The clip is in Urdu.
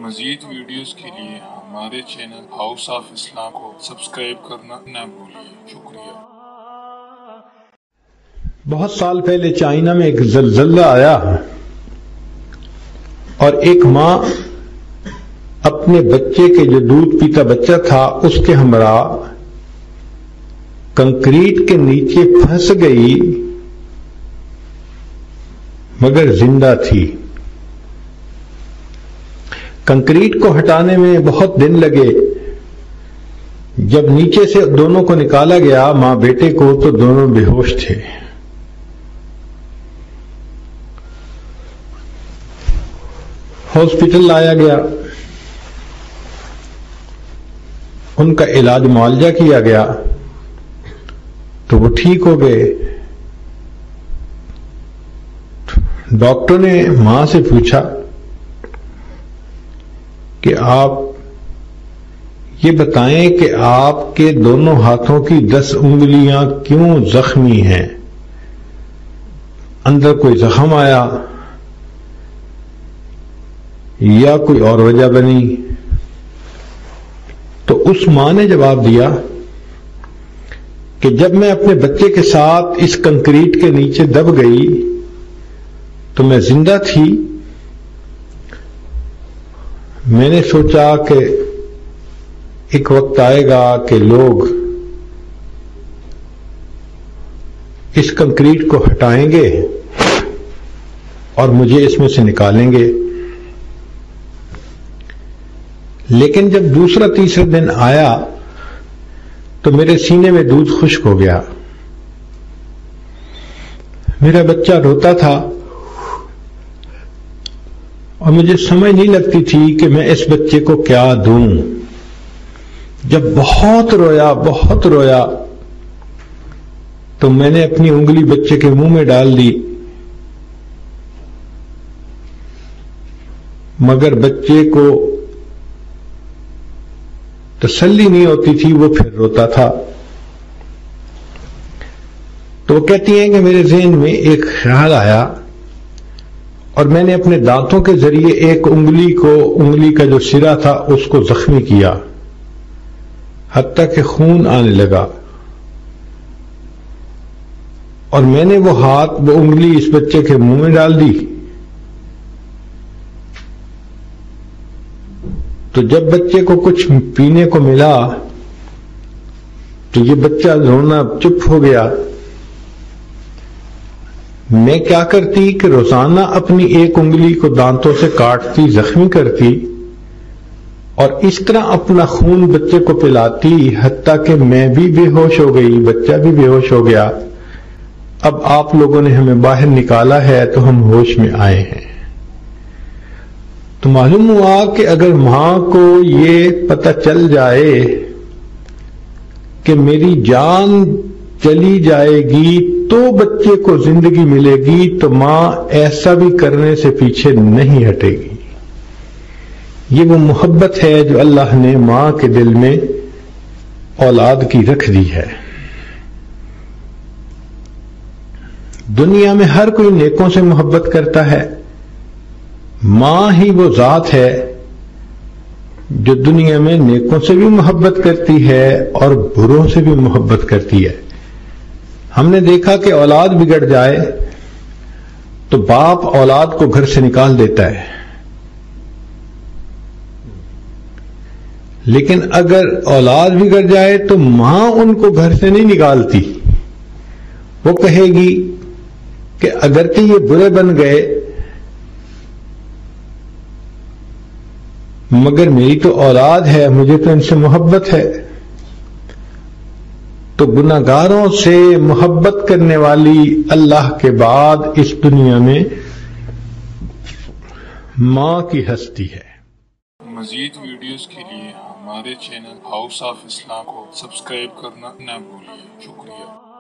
مزید ویڈیوز کے لیے ہمارے چینل ہاؤس آف اسلام کو سبسکرائب کرنا نہ بھولیے۔ شکریہ۔ بہت سال پہلے چائنا میں ایک زلزلہ آیا اور ایک ماں اپنے بچے کے جو دودھ پیتا بچہ تھا اس کے ہمراہ کنکریٹ کے نیچے پھنس گئی مگر زندہ تھی۔ کنکریٹ کو ہٹانے میں بہت دن لگے۔ جب نیچے سے دونوں کو نکالا گیا ماں بیٹے کو تو دونوں بے ہوش تھے۔ ہاسپٹل لایا گیا، ان کا علاج معالجہ کیا گیا تو وہ ٹھیک ہو گئے۔ ڈاکٹر نے ماں سے پوچھا کہ آپ یہ بتائیں کہ آپ کے دونوں ہاتھوں کی 10 انگلیاں کیوں زخمی ہیں؟ اندر کوئی زخم آیا یا کوئی اور وجہ بنی؟ تو اس ماں نے جواب دیا کہ جب میں اپنے بچے کے ساتھ اس کنکریٹ کے نیچے دب گئی تو میں زندہ تھی۔ میں نے سوچا کہ ایک وقت آئے گا کہ لوگ اس کنکریٹ کو ہٹائیں گے اور مجھے اس میں سے نکالیں گے۔ لیکن جب دوسرا تیسرا دن آیا تو میرے سینے میں دودھ خشک ہو گیا۔ میرا بچہ روتا تھا اور مجھے سمجھ نہیں لگتی تھی کہ میں اس بچے کو کیا دوں۔ جب بہت رویا تو میں نے اپنی انگلی بچے کے منہ میں ڈال دی، مگر بچے کو تسلی نہیں ہوتی تھی، وہ پھر روتا تھا۔ تو وہ کہتی ہیں کہ میرے ذہن میں ایک خیال آیا اور میں نے اپنے دانتوں کے ذریعے ایک انگلی کا جو سرا تھا اس کو زخمی کیا، حتیٰ کہ خون آنے لگا، اور میں نے وہ انگلی اس بچے کے منہ میں ڈال دی۔ تو جب بچے کو کچھ پینے کو ملا تو یہ بچہ رونا چپ ہو گیا۔ میں کیا کرتی کہ روزانہ اپنی ایک انگلی کو دانتوں سے کاٹتی، زخمی کرتی اور اس طرح اپنا خون بچے کو پلاتی، حتیٰ کہ میں بھی بے ہوش ہو گئی، بچہ بھی بے ہوش ہو گیا۔ اب آپ لوگوں نے ہمیں باہر نکالا ہے تو ہم ہوش میں آئے ہیں۔ تو معلوم ہوا کہ اگر ماں کو یہ پتہ چل جائے کہ میری جان چلی جائے گی تو بچے کو زندگی ملے گی تو ماں ایسا بھی کرنے سے پیچھے نہیں ہٹے گی۔ یہ وہ محبت ہے جو اللہ نے ماں کے دل میں اولاد کی رکھ دی ہے۔ دنیا میں ہر کوئی نیکوں سے محبت کرتا ہے، ماں ہی وہ ذات ہے جو دنیا میں نیکوں سے بھی محبت کرتی ہے اور بروں سے بھی محبت کرتی ہے۔ ہم نے دیکھا کہ اولاد بگڑ جائے تو باپ اولاد کو گھر سے نکال دیتا ہے، لیکن اگر اولاد بگڑ جائے تو ماں ان کو گھر سے نہیں نکالتی۔ وہ کہے گی کہ اگرچہ یہ برے بن گئے مگر میری تو اولاد ہے، مجھے تو ان سے محبت ہے۔ تو گناہگاروں سے محبت کرنے والی اللہ کے بعد اس دنیا میں ماں کی ہستی ہے۔ مزید ویڈیوز کے لیے ہمارے چینل ہاؤس آف اسلام کو سبسکرائب کرنا نہ بھولیے۔ شکریہ۔